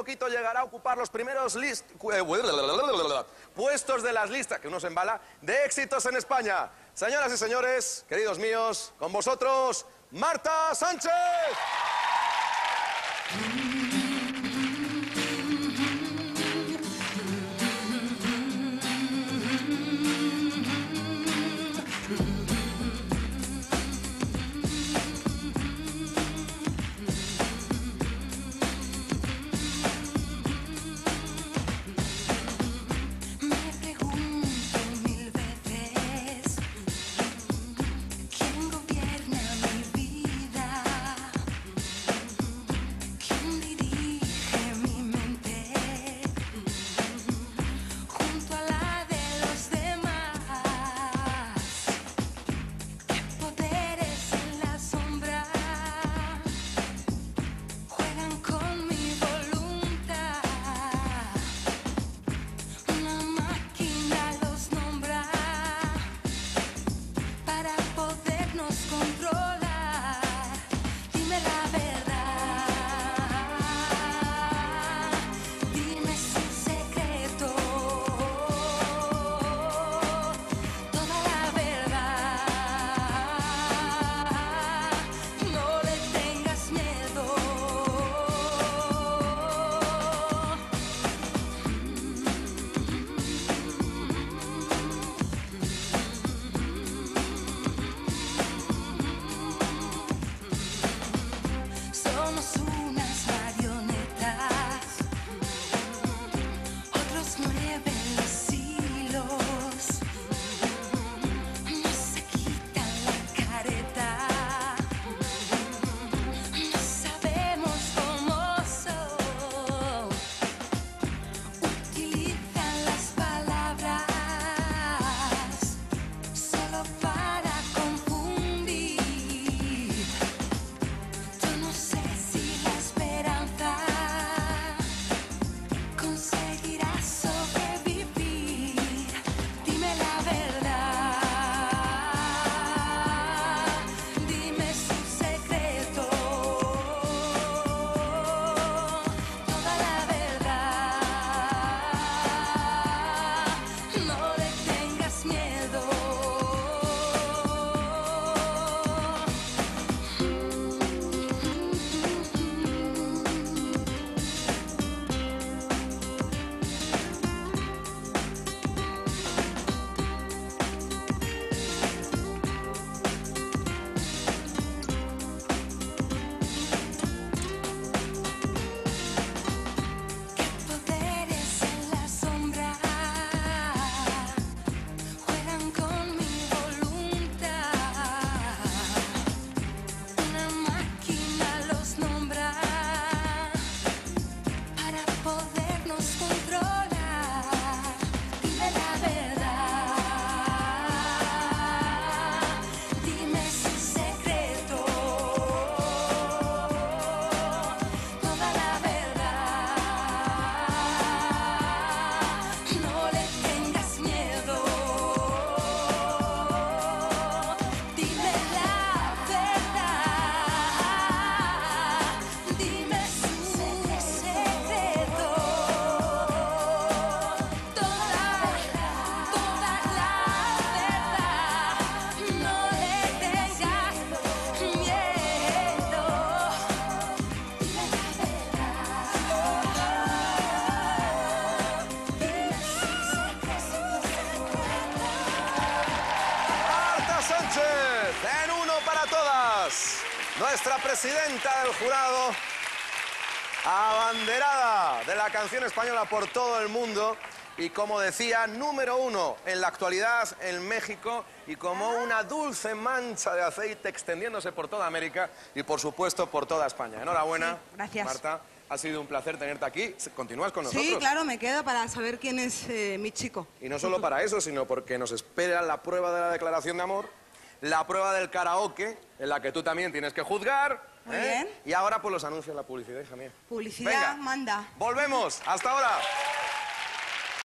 poquito llegará a ocupar los primeros puestos de las listas, que uno se embala, de éxitos en España. Señoras y señores, queridos míos, con vosotros, Marta Sánchez. Nuestra presidenta del jurado, abanderada de la canción española por todo el mundo y, como decía, número 1 en la actualidad en México y como una dulce mancha de aceite extendiéndose por toda América y, por supuesto, por toda España. Enhorabuena, sí, gracias. Marta. Ha sido un placer tenerte aquí. ¿Continúas con nosotros? Sí, claro, me quedo para saber quién es mi chico. Y no solo para eso, sino porque nos espera la prueba de la declaración de amor, la prueba del karaoke, en la que tú también tienes que juzgar. Muy bien. Y ahora, pues, los anuncios, la publicidad, hija mía. Publicidad, venga, manda. Volvemos. Hasta ahora.